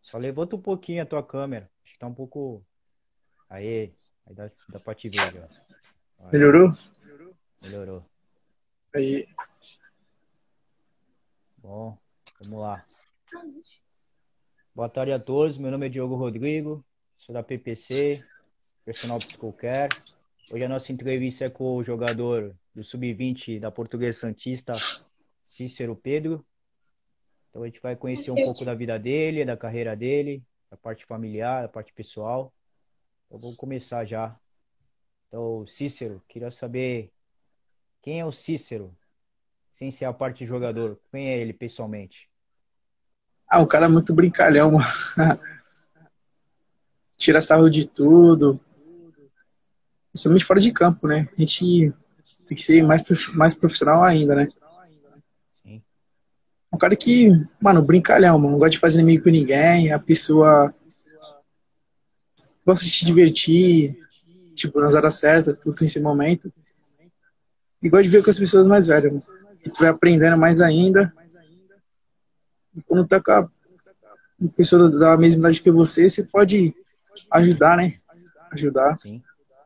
Só levanta um pouquinho a tua câmera. Acho que tá um pouco. Aí dá pra te ver já. Aí, Melhorou? melhorou. Aí. Bom, vamos lá. Boa tarde a todos. Meu nome é Diogo Rodrigo, sou da PPC, Personal Physical Care. Hoje a nossa entrevista é com o jogador do Sub-20 da Portuguesa Santista, Cícero Pedro. Então a gente vai conhecer um pouco da vida dele, da carreira dele, da parte familiar, da parte pessoal. Então vamos começar já. Então, Cícero, queria saber quem é o Cícero, sem ser a parte de jogador. Quem é ele pessoalmente? Um cara muito brincalhão, mano. Tira sarro de tudo. Principalmente fora de campo, né? A gente tem que ser mais profissional ainda, né? Sim, Um cara que, mano, brincalhão, mano. Não gosta de fazer inimigo com ninguém. A pessoa gosta de se divertir, tipo, nas horas certas, tudo tem esse momento. E gosta de ver com as pessoas mais velhas, mano. E tu vai aprendendo mais ainda. E quando tá com a pessoa da mesma idade que você pode ajudar, né? Ajudar. sim.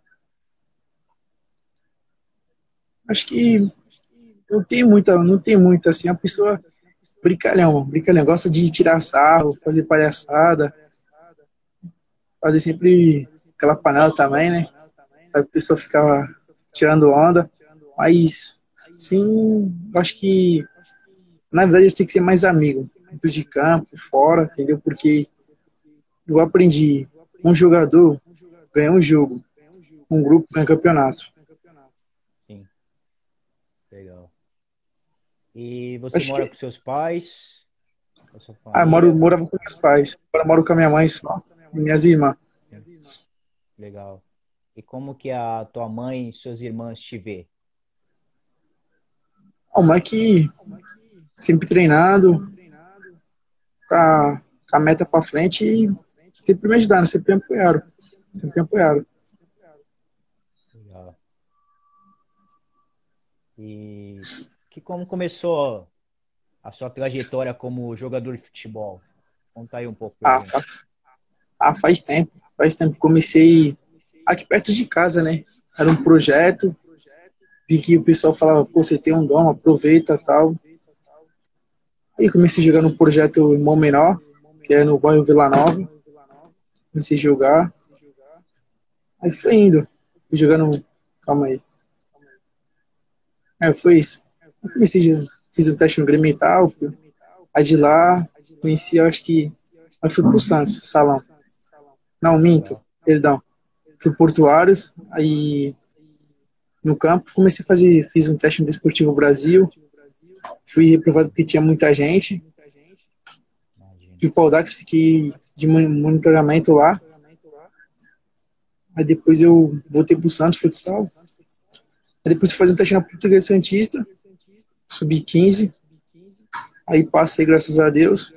Acho que não tem muita, assim, a pessoa brincalhão, brincalhão, gosta de tirar sarro, fazer palhaçada, fazer sempre aquela panela também, né? A pessoa ficava tirando onda, mas sim, eu acho que na verdade a gente tem que ser mais amigo, dentro de campo, fora, entendeu? Porque eu aprendi, um jogador ganha um jogo, um grupo ganha campeonato. Sim, legal. E você Acho mora com que, seus pais, com a sua família? morava com meus pais, agora moro com a minha mãe só, e minhas irmãs. Sim, legal. E como que a tua mãe e suas irmãs te vê? O Mike sempre treinado, com a meta para frente e sempre me ajudaram, sempre me apoiaram. Sempre me apoiaram. Legal. E como começou a sua trajetória como jogador de futebol? Conta aí um pouco pra Ah, gente. faz tempo. Faz tempo que comecei aqui perto de casa, né? Era um projeto, vi que o pessoal falava, pô, você tem um dom, aproveita tal. Aí comecei a jogar no projeto Irmão Menor, que é no bairro Vila Nova. Comecei a jogar, aí foi indo. Fui jogando, calma aí. Foi isso. Eu comecei, fiz um teste no Grêmio e tal, aí de lá, conheci, eu acho que, aí fui pro Santos, salão. Não, minto, Legal. perdão. Fui Portuários, aí no campo comecei a fazer, fiz um teste no Desportivo Brasil, fui reprovado porque tinha muita gente, Imagina. fui para o Audax, fiquei de monitoramento lá, aí depois eu voltei pro Santos futsal, aí depois fui fazer um teste na Portuguesa Santista, subi 15, aí passei graças a Deus,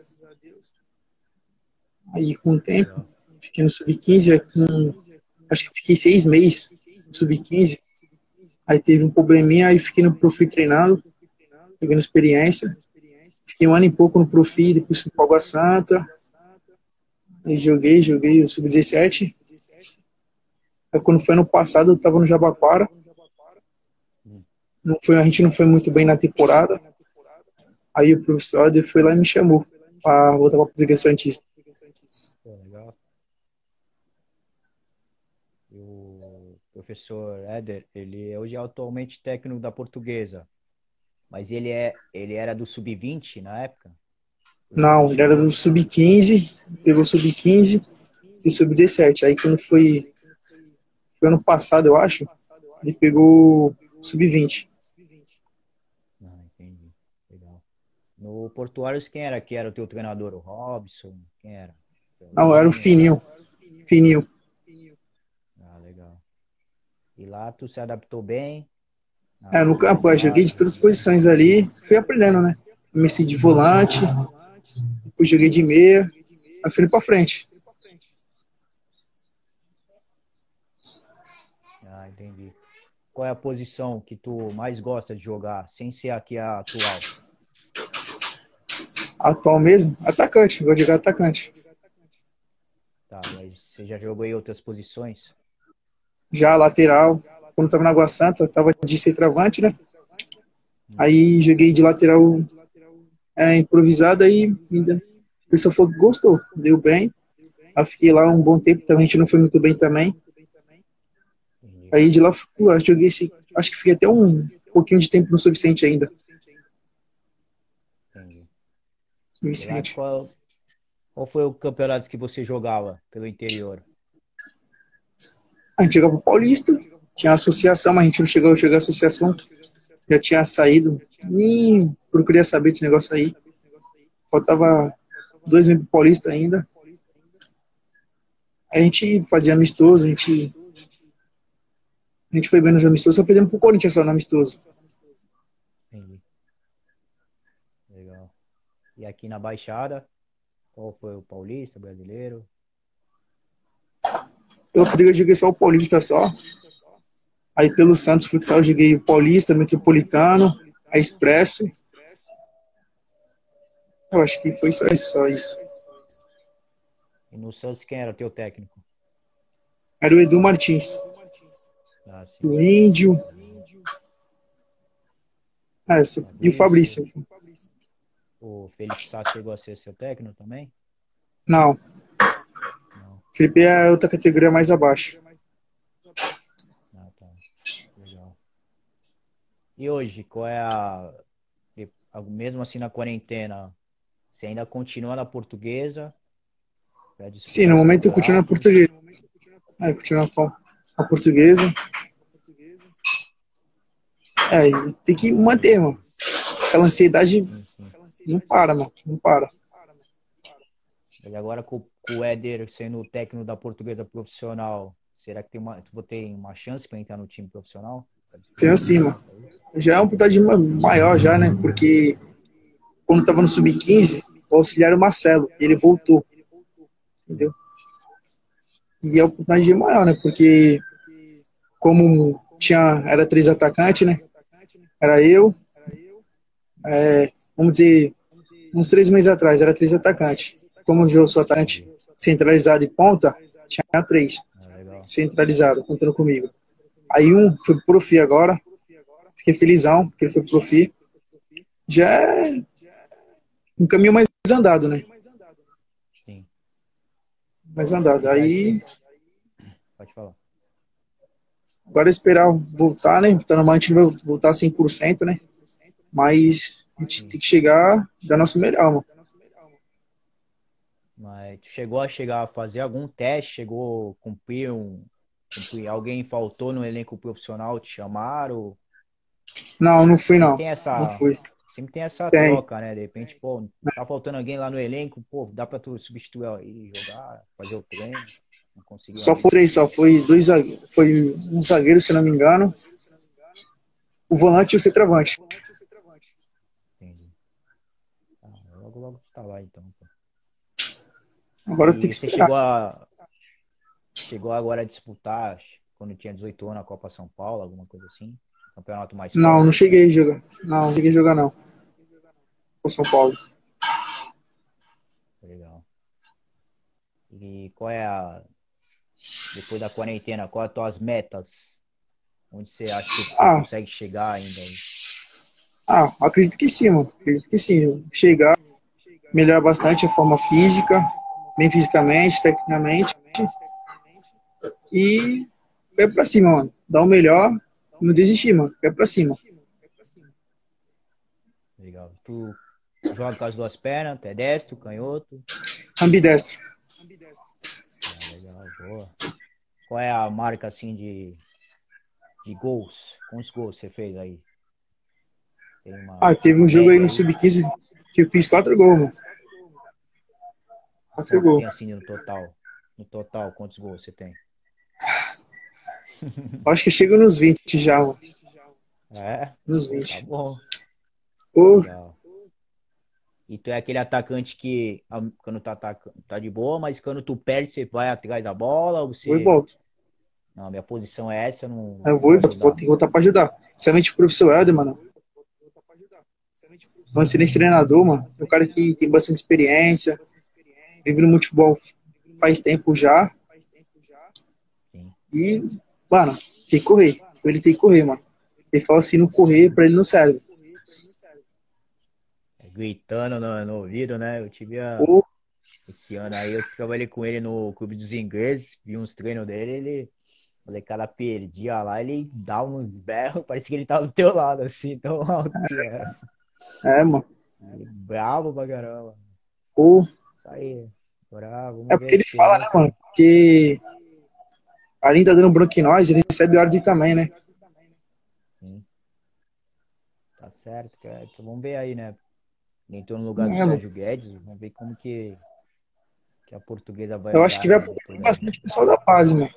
aí com o tempo, Legal. fiquei no sub-15, acho que fiquei 6 meses no sub-15, aí teve um probleminha, aí fiquei no Profi treinando, pegando experiência, fiquei um ano e pouco no Profi, depois fui para Água Santa, aí joguei o sub-17, aí quando foi ano passado eu tava no Jabaquara, Hum, a gente não foi muito bem na temporada, aí o professor foi lá e me chamou para voltar para Portuguesa Santista. pô, legal. E o professor Éder, ele hoje é atualmente técnico da Portuguesa, mas ele era do Sub-20 na época? Porque ele Não, ele era chegou. do sub-15, pegou sub-15 e sub-17. Aí quando foi ano passado, eu acho, ele pegou sub-20. Ah, entendi. Legal. No Portuários, quem era que era o teu treinador? O Robson? Quem era? Eu Não, era o lembro. Fininho, Fininho. Ah, legal. E lá tu se adaptou bem No na campo, eu joguei de base? todas as posições ali, fui aprendendo, né? Comecei de volante, depois joguei de meia, aí fui pra frente. Ah, entendi. Qual é a posição que tu mais gosta de jogar, sem ser aqui a atual? Atual mesmo, atacante, vou jogar atacante. Tá, mas você já jogou em outras posições? Já lateral, quando tava na Água Santa, tava de centroavante, né? Hum, Aí joguei de lateral improvisado, aí ainda o pessoal falou que gostou, deu bem. Aí fiquei lá um bom tempo, também a gente não foi muito bem também. entendi, Aí de lá joguei acho que fiquei até um pouquinho de tempo no Sub-Vicente ainda. entendi. E lá Sub-Vicente. qual foi o campeonato que você jogava pelo interior? A gente jogava o Paulista, tinha associação, mas a gente não chegou a jogar associação, já tinha saído. Nem procurei saber desse negócio aí. Faltava 2 meses pro Paulista ainda. A gente fazia amistoso, a gente foi bem nos amistosos, só perdemos pro Corinthians só no amistoso. Entendi, legal. E aqui na Baixada, qual foi o Paulista, Brasileiro? Eu joguei só o Paulista só. Aí pelo Santos Futsal eu joguei o Paulista, Metropolitano, a Expresso. Eu acho que foi só isso, só isso. E no Santos quem era teu técnico? Era o Edu Martins, Ah, sim. o Índio, e o Fabrício. Fabrício. O Felipe Sá chegou a ser seu técnico também? Não, Não. Felipe é outra categoria mais abaixo. Ah, tá. Legal. E hoje, qual é mesmo assim na quarentena, você ainda continua na portuguesa para Sim, disputar no o momento eu continuo na campeonato? portuguesa. Continuo a portuguesa. E tem que manter, mano. Aquela ansiedade Sim, sim. não para, mano. Não para. Mas agora com o Éder sendo o técnico da portuguesa profissional, será que tu vou ter uma chance para entrar no time profissional? Pra Tenho disputar o assim, mano. campeonato aí? Já é uma oportunidade maior já, né? Porque quando tava no Sub-15, o auxiliar era o Marcelo. E ele voltou, entendeu? E a oportunidade é maior, né? Porque como era 3 atacantes, né? Era eu, vamos dizer, uns 3 meses atrás, era 3 atacantes. Como eu sou atacante Entendi. centralizado e ponta, tinha 3 Ah, legal. centralizado, contando comigo. Aí um foi pro Profi agora, fiquei felizão, porque ele foi pro Profi. Já é um caminho mais andado, né? Sim. Mais andado. E vai Aí, ser. Pode falar. agora é esperar voltar, né? Tá normal, a gente não vai voltar 100%, né? Mas a gente Sim. tem que chegar da nossa melhor, mano. Mas tu chegou a fazer algum teste? Chegou a cumprir? Alguém faltou no elenco profissional? Te chamaram? Não, não fui, Sempre não. tem Não essa, fui. sempre tem essa Tem. troca, né? De repente, pô, tá faltando alguém lá no elenco, pô, dá pra tu substituir aí, jogar, fazer o treino. Não conseguiu Só ainda. foi 3, só foi foi um zagueiro, se não me engano, o volante e o centroavante. Entendi. Ah, logo, logo tu tá lá então, pô. Agora tem E que você esperar. chegou agora a disputar, quando tinha 18 anos, a Copa São Paulo, alguma coisa assim? Campeonato mais Não, não forte? cheguei a jogar. Não cheguei a jogar, não. Com São Paulo. Legal. E depois da quarentena, qual as tuas metas? Onde você acha que você Ah, consegue chegar ainda aí? acredito que sim, mano. Acredito que sim. Chegar, melhorar bastante a forma física, bem fisicamente, tecnicamente. E vai pra cima, mano. Dar o melhor, não desistir, mano. Vai pra cima. Legal. Tu joga com as duas pernas, tu é destro, canhoto? Ambidestro. Ah, legal, boa. Qual é a marca assim de gols? Quantos gols você fez aí? Tem Teve uma um jogo aí média no aí? Sub-15 que eu fiz 4 gols, mano. 4 Quanto gols. tem assim no total? No total, quantos gols você tem? Acho que chega nos 20 já, mano. É? Nos Pô, tá 20. bom. Pô, Legal. E tu é aquele atacante que quando tá de boa, mas quando tu perde, você vai atrás da bola, ou vou e você. volto. Não, minha posição é essa, eu não Aí eu eu vou vou e volto. Vou ter ajudar. que voltar pra ajudar. Principalmente o professor Helder, mano. Um excelente treinador, mano. É um cara que tem bastante experiência, vive no futebol faz tempo já. Sim. E, mano, tem que correr. Ele tem que correr, mano. Ele fala assim, não correr, pra ele não serve. Gritando no ouvido, né? Eu tive Ou, esse ano aí, eu trabalhei com ele no Clube dos Ingleses, vi uns treinos dele, ele, o molecada perdia lá, ele dava uns berros, parecia que ele tava do teu lado, assim, tão alto que era. mano. Ele bravo pra caramba. Ou, Isso aí, bravo, é vamos ver porque a ele fala, né, mano? diferença. Porque além de tá dando bronca em nós, ele recebe ordem também, né? Sim, tá certo, cara. Então, vamos ver aí, né? Ele entrou no lugar do Mano, Sérgio Guedes, vamos ver como que a portuguesa vai eu acho andar que vai aí aproveitar depois da. bastante o pessoal da base, mano.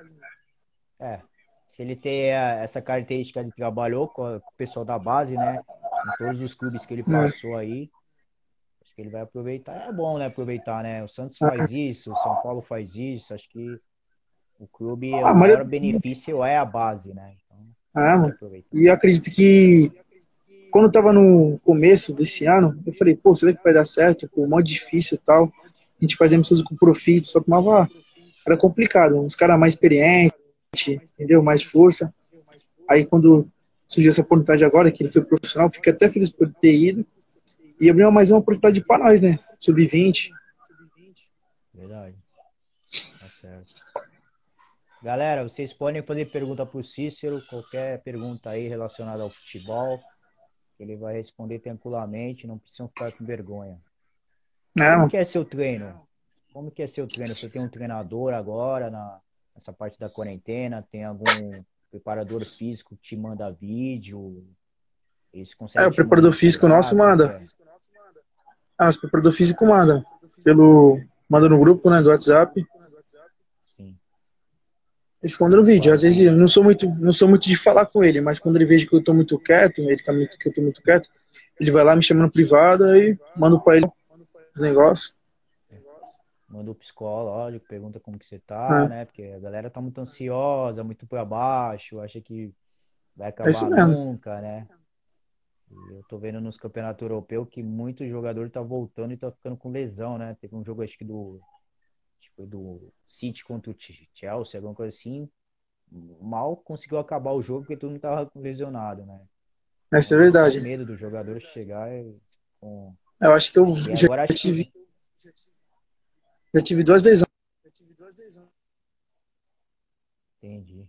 É, se ele tem essa característica, ele trabalhou com o pessoal da base, né? Em todos os clubes que ele passou aí, acho que ele vai aproveitar. É bom, né? Aproveitar, né? O Santos É, faz isso, o São Paulo faz isso. Acho que o clube, a o maioria maior benefício é a base, né? Então, tem que mano. aproveitar. E eu acredito que quando eu tava no começo desse ano, eu falei, pô, será que vai dar certo? Pô, mó difícil e tal. A gente fazia coisas com profito, só tomava. Era complicado. Uns caras mais experientes, entendeu? Mais força. Aí quando surgiu essa oportunidade agora, que ele foi profissional, fiquei até feliz por ter ido. E abriu mais uma oportunidade para nós, né? Sub-20. Verdade, tá certo. Galera, vocês podem fazer pergunta pro Cícero, qualquer pergunta aí relacionada ao futebol, ele vai responder tranquilamente, não precisam ficar com vergonha. Como Não, que é seu treino? Como que é seu treino? Você tem um treinador agora nessa parte da quarentena? Tem algum preparador físico que te manda vídeo? Eles conseguem o te preparador físico monitorar? nosso Como que manda. é? Nosso preparador físico manda. Manda no grupo, né, do WhatsApp. Sim. Ele fica mandando vídeo. Ué, Às vezes eu não sou muito de falar com ele, mas quando ele veja que eu tô muito quieto, que eu tô muito quieto, ele vai lá me chama no privado e mando pra ele os negócios. manda o psicológico, pergunta como que você tá, Né? né? Porque a galera tá muito ansiosa, muito pra baixo, acha que vai É isso acabar mesmo. nunca, né? E eu tô vendo nos campeonatos europeus que muito jogador tá voltando e tá ficando com lesão, né? Teve um jogo, acho que do City contra o Chelsea, alguma coisa assim. Mal conseguiu acabar o jogo porque todo mundo tava lesionado, né? Essa é Então, esse é o verdade. medo do jogador chegar com... Eu acho que eu E já agora acho que... tive, já tive 2 lesões. Entendi.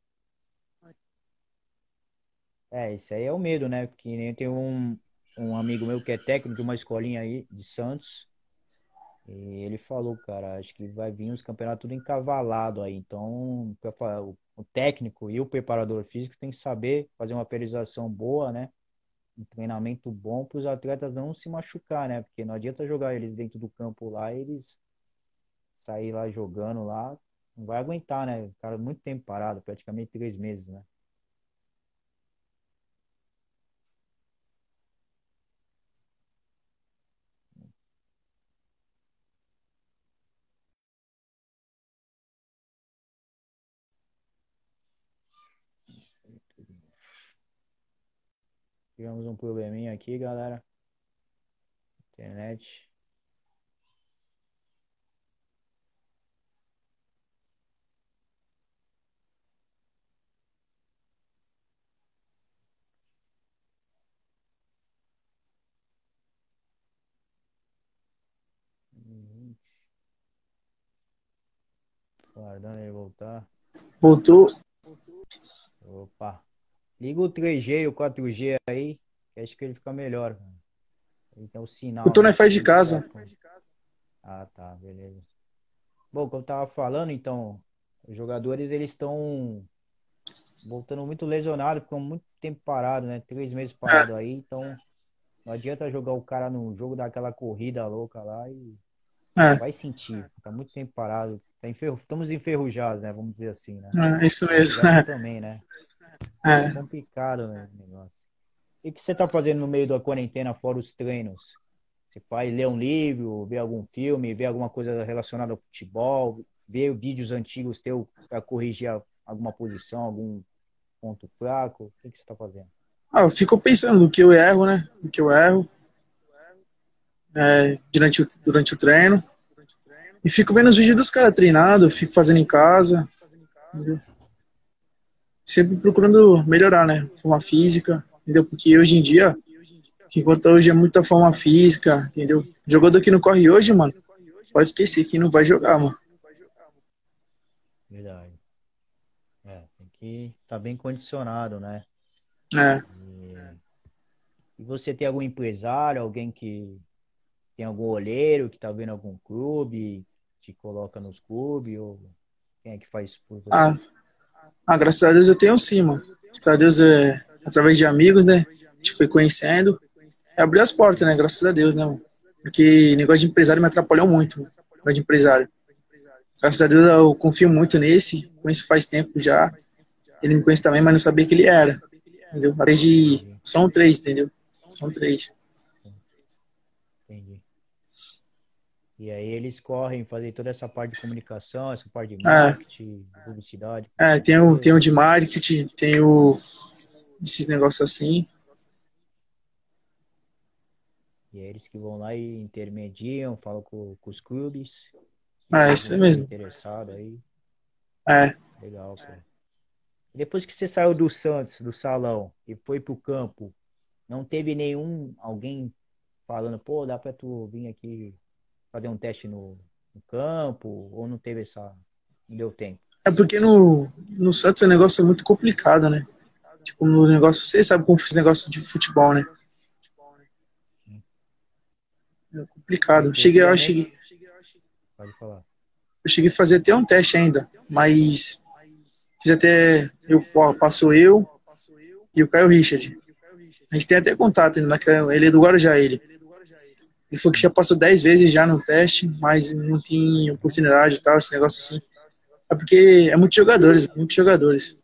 É, isso aí é o medo, né? Porque nem tem um amigo meu que é técnico de uma escolinha aí de Santos. E ele falou, cara, acho que vai vir os campeonatos tudo encavalado aí. Então, o técnico e o preparador físico tem que saber fazer uma periodização boa, né? Um treinamento bom para os atletas não se machucar, né? Porque não adianta jogar eles dentro do campo lá, e eles sair lá jogando lá, não vai aguentar, né? O cara muito tempo parado, praticamente 3 meses, né? Tivemos um probleminha aqui, galera. Internet. Guardando ele voltar. Voltou. Opa. Liga o 3G e o 4G aí, que acho que ele fica melhor. Ele tem o O sinal, Tony né? faz de Ele não vai casa. com... Ah, tá, beleza. Bom, como eu tava falando, então, os jogadores eles estão voltando muito lesionados, ficam muito tempo parado, né? 3 meses parado aí, então não adianta jogar o cara no jogo daquela corrida louca lá e É, vai sentir. Tá muito tempo parado. Estamos enferrujados, né? Vamos dizer assim, né? é isso O mesmo. atleta também, né? É É. complicado, né, o negócio. E o que você tá fazendo no meio da quarentena, fora os treinos? Você vai ler um livro, ver algum filme, ver alguma coisa relacionada ao futebol, ver vídeos antigos teus para corrigir alguma posição, algum ponto fraco? O que você tá fazendo? Eu fico pensando do que eu erro, né? Do que eu erro durante o treino. E fico vendo os vídeos dos caras treinando, fico fazendo em casa, entendeu? Sempre procurando melhorar, né? Forma física, entendeu? Porque hoje em dia, que conta hoje é muita forma física, entendeu? Jogador que não corre hoje, mano, pode esquecer que não vai jogar, mano. Verdade. Tem que estar bem condicionado, né? É. E você tem algum empresário, alguém que tem algum olheiro que tá vendo algum clube, te coloca nos clubes, ou quem é que faz isso por Ah, você? graças a Deus eu tenho sim, mano. Graças a Deus é através de amigos, né? A gente foi conhecendo. E abriu as portas, né? Graças a Deus, né, mano? Porque negócio de empresário me atrapalhou muito, mano. Negócio de empresário. Graças a Deus eu confio muito nesse. Conheço faz tempo já. Ele me conhece também, mas não sabia que ele era. Entendeu? Entendi, São três, entendeu? São três. entendi. E aí eles correm fazer toda essa parte de comunicação, essa parte de É, marketing, de publicidade para tem você. o de marketing, tem o esses negócios assim. E é eles que vão lá e intermediam, falam com os clubes. Se É, caso isso você é mesmo. interessado aí, É, legal, pô. Depois que você saiu do Santos, do salão, e foi pro campo, não teve alguém falando, pô, dá pra tu vir aqui fazer um teste no campo, ou não teve não deu tempo. porque no Santos o negócio é muito complicado, né? Tipo, no negócio, você sabe como esse negócio de futebol, né? É complicado. Antigamente, pode falar. Eu cheguei a fazer até um teste ainda, mas fiz até, passou eu e o Caio Richard. A gente tem até contato ainda, ele é do Guarujá, ele. Ele falou que já passou 10 vezes já no teste, mas não tinha oportunidade e tal, esse negócio assim. É porque é muitos jogadores, muitos jogadores.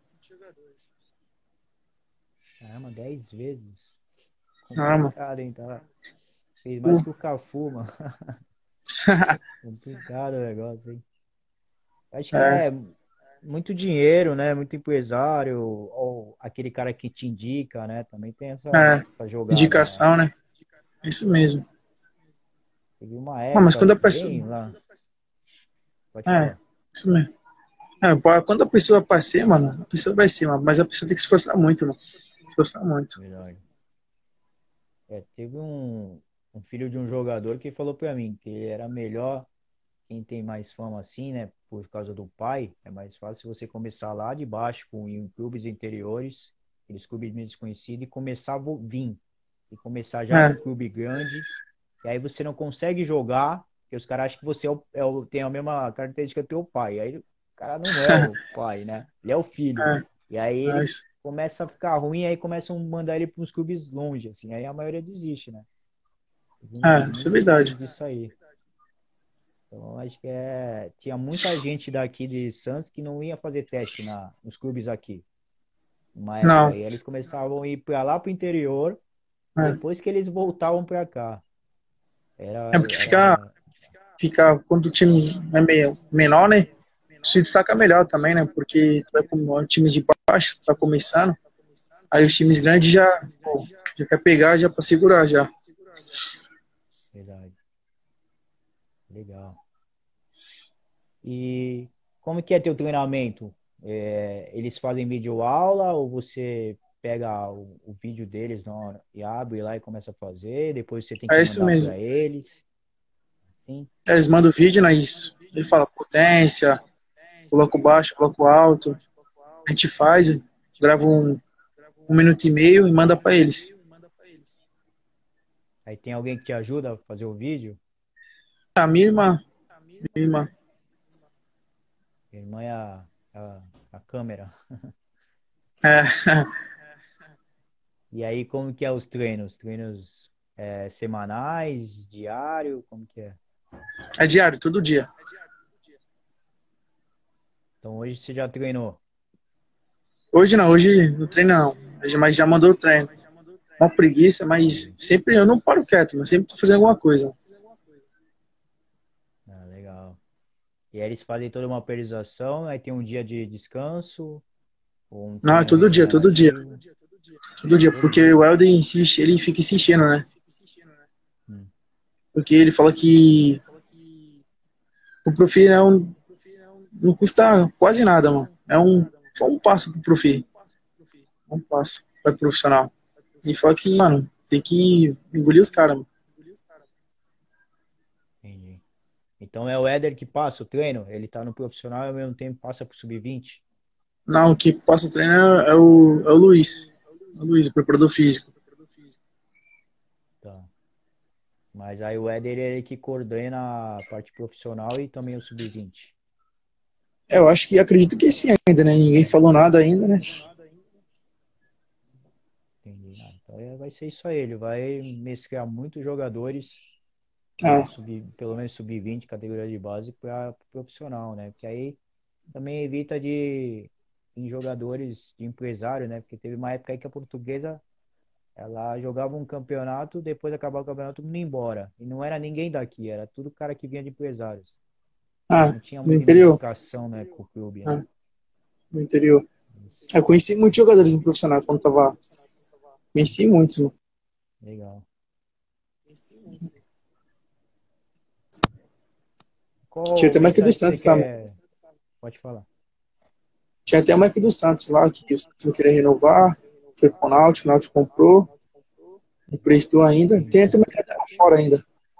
Caramba, 10 vezes. Ah, mano. Complicado, hein, tá? Fez mais Pô. que o Cafu, mano. Complicado o negócio, hein? Acho que É, é muito dinheiro, né? Muito empresário, ou aquele cara que te indica, né? Também tem é, essa jogada lá. indicação, né? É isso mesmo. Teve uma Ah, mas época quando a pessoa. bem lá, pode É, falar. isso mesmo. Quando a pessoa vai ser, mano, a pessoa vai ser, mano. Mas a pessoa tem que se esforçar muito, mano. Se esforçar muito. Verdade. Teve um filho de um jogador que falou pra mim que ele era melhor, quem tem mais fama assim, né? Por causa do pai, é mais fácil você começar lá de baixo, em clubes interiores, aqueles clubes meio desconhecidos, e começar a vir. E começar já no É, clube grande. E aí você não consegue jogar, porque os caras acham que você tem a mesma característica do teu pai. Aí o cara não é o pai, né? Ele é o filho. é, E aí é, ele começa a ficar ruim, aí começam a mandar ele para uns clubes longe, assim. Aí a maioria desiste, né? Teve isso é muitos verdade. casos disso aí. Então, acho que tinha muita gente daqui de Santos que não ia fazer teste nos clubes aqui, numa época. Não, Aí eles começavam a ir para lá pro interior, é, depois que eles voltavam para cá. é porque Era quando o time é meio menor, né? Se destaca melhor também, né? Porque tu vai com um time de baixo, tá começando, aí os times grandes já, pô, já quer pegar já pra segurar já. verdade. Legal. E como que é teu treinamento? Eles fazem vídeo aula ou você pega o vídeo deles na hora e abre lá e começa a fazer, depois você tem que É isso mandar mesmo. para eles? Sim, Eles mandam o vídeo, nós, ele fala potência, coloca o baixo, coloca o alto, a gente faz, grava um minuto e meio e manda pra eles. aí tem alguém que te ajuda a fazer o vídeo? A minha irmã, Minha irmã é a câmera. é, E aí como que é os treinos? Treinos semanais, diário, como que é? é diário, todo dia. Então hoje você já treinou? Hoje não, hoje não treino não, mas já mandou o treino. Uma preguiça, mas Entendi. sempre eu não paro quieto, mas sempre tô fazendo alguma coisa. Ah, legal. E aí eles fazem toda uma periodização, aí tem um dia de descanso, ou um Não, é treino todo dia, regenerativo, todo dia, todo porque dia. o Helder insiste, ele fica insistindo, né? Hum. Porque ele fala que O Profi não custa quase nada, mano. Só um passo pro Profi. Um passo para profissional. E fala que, mano, tem que engolir os caras, mano. Entendi. Então é o Éder que passa o treino, ele tá no profissional e ao mesmo tempo passa pro sub-20. Não, o que passa o treino é o Luiz. O Luiz, o preparador físico. Tá. Mas aí o Éder é ele que coordena a parte profissional e também o sub-20. É, eu acho que acredito que sim ainda, né? Ninguém falou nada ainda, né? Entendi. Ah, então vai ser isso aí, ele vai mesclar muitos jogadores Ah, pelo menos sub-20, categoria de base, para profissional, né? Porque aí também evita de em jogadores de empresário, né? Porque teve uma época aí que a portuguesa ela jogava um campeonato, depois acabava o campeonato todo mundo ia embora. E não era ninguém daqui, era tudo cara que vinha de empresários. ah, Não tinha no muita interior. identificação, né, com o clube, né? Ah, no interior. Isso. Eu conheci muitos jogadores no profissional quando tava lá. Conheci muitos, mano. Legal. Qual Tinha até o Mike dos mensagem que você Santos lá, mano. quer? Pode falar. Tinha até o Mike dos Santos lá, que o Santos não queria renovar. Foi pro Náutico, o Náutico comprou, emprestou ainda. Tem Entendi. até o mercado lá fora ainda.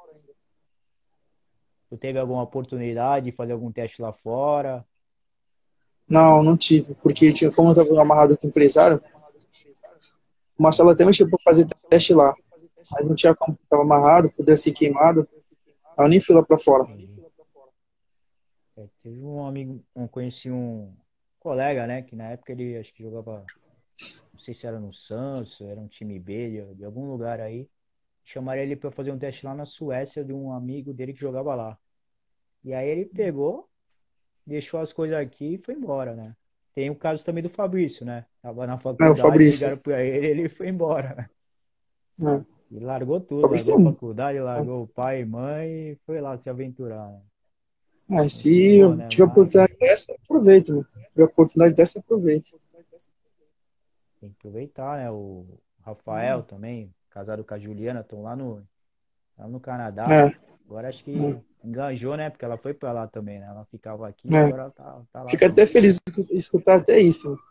Tu teve alguma oportunidade de fazer algum teste lá fora? Não, não tive, porque tinha, como eu tava amarrado com o empresário, o Marcelo até me chamou pra fazer teste lá. Mas não tinha como, tava amarrado, podia ser queimado. Aí eu nem fui lá pra fora. Entendi. Teve um amigo, conheci um colega, né, que na época ele acho que jogava, não sei se era no Santos, era um time B de algum lugar aí. Chamaram ele para fazer um teste lá na Suécia de um amigo dele que jogava lá. E aí ele pegou, deixou as coisas aqui e foi embora, né? Tem o caso também do Fabrício, né? Tava na É, o faculdade, Fabrício. ligaram para ele foi embora, né? É, o E largou tudo, Fabrício largou é a um. faculdade, largou o pai e mãe e foi lá se aventurar, né? É, Gente se boa, eu né? tiver Mas oportunidade dessa, aproveito, mano. Se tiver oportunidade dessa, aproveito. tem que aproveitar, né? O Rafael também, casado com a Juliana, estão lá no Canadá. É, Agora acho que enganjou, né? Porque ela foi pra lá também, né? Ela ficava aqui, é. agora ela tá lá Fico até também. feliz de escutar até isso, mano.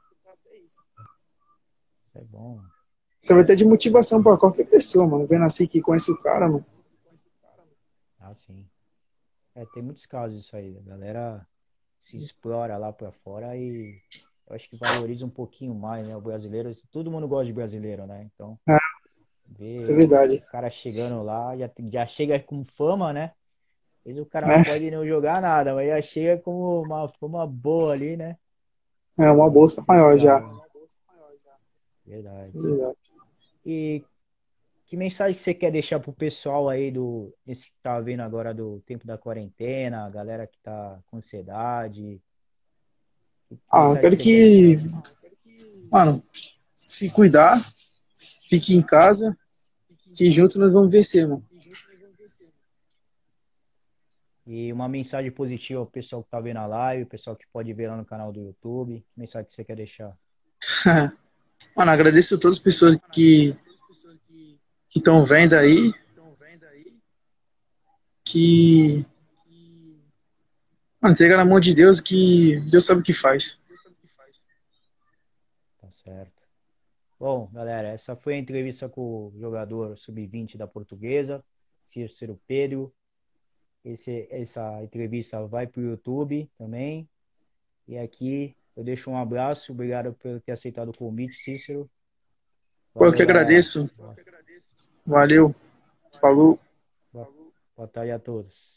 Isso é bom. Isso vai ter de motivação pra qualquer pessoa, mano. Vendo assim que conhece o cara, mano. Ah, sim. Tem muitos casos isso aí. A galera se explora lá pra fora e eu acho que valoriza um pouquinho mais, né? O brasileiro, todo mundo gosta de brasileiro, né? Então, É, isso é ver verdade. o cara chegando lá, já chega com fama, né? Às vezes o cara não É, pode não jogar nada, mas já chega com uma fama boa ali, né? é uma E bolsa isso é maior já. legal, né? Verdade. Isso é verdade. E que mensagem que você quer deixar pro pessoal aí esse que tá vendo agora do tempo da quarentena, a galera que tá com ansiedade? Que Ah, eu mensagem que quero você quer que, deixar? mano, se cuidar, fique em casa, que juntos nós vamos vencer, mano. E uma mensagem positiva ao pessoal que tá vendo a live, o pessoal que pode ver lá no canal do YouTube. Que mensagem que você quer deixar? Mano, agradeço a todas as pessoas que estão vendo aí, que, mano, entrega na mão de Deus que Deus sabe o que faz. Tá certo. Bom, galera, essa foi a entrevista com o jogador sub-20 da Portuguesa, Cícero Pedro. Essa entrevista vai para o YouTube também. E aqui eu deixo um abraço. Obrigado por ter aceitado o convite, Cícero. Pô, eu Valeu, que galera. agradeço. Valeu. Falou. Boa, boa tarde a todos.